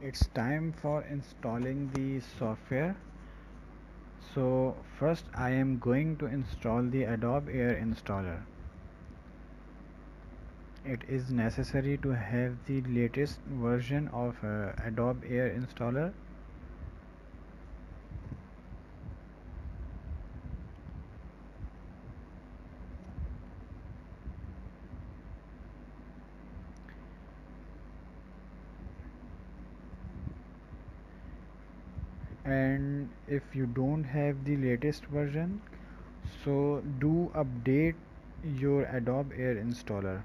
It's time for installing the software. So first I am going to install the Adobe Air installer. It is necessary to have the latest version of Adobe Air installer. And if you don't have the latest version, so do update your Adobe Air installer.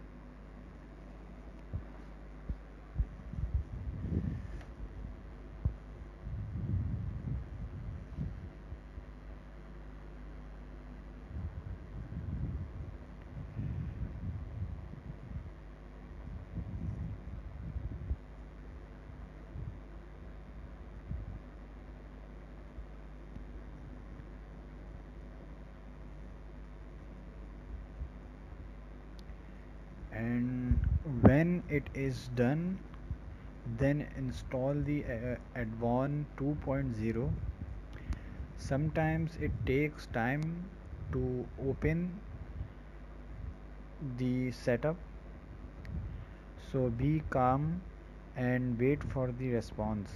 And when it is done, then install the EDVON 2.0. Sometimes it takes time to open the setup, so be calm and wait for the response.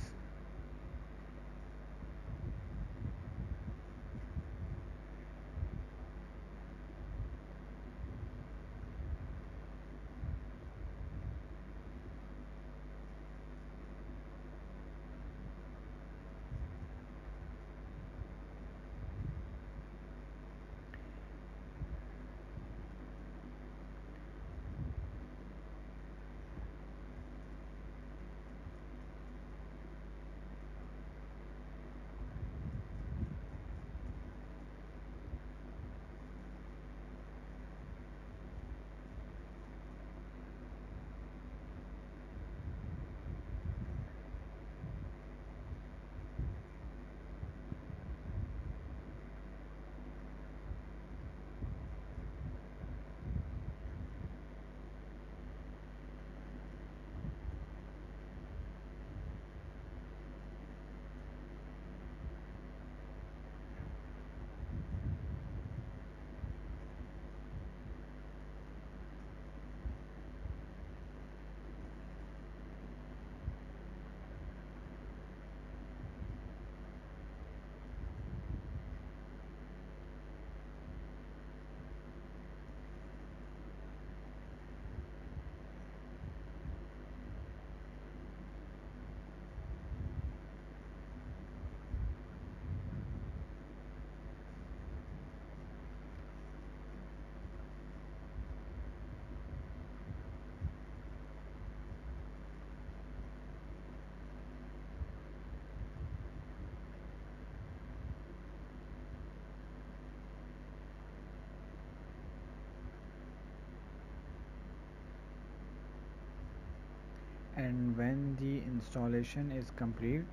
And when the installation is complete,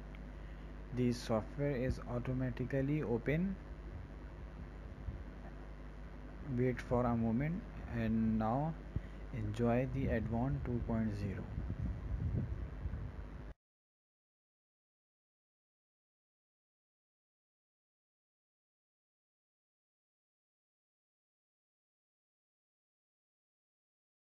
the software is automatically open. Wait for a moment, and now enjoy the EDVON 2.0.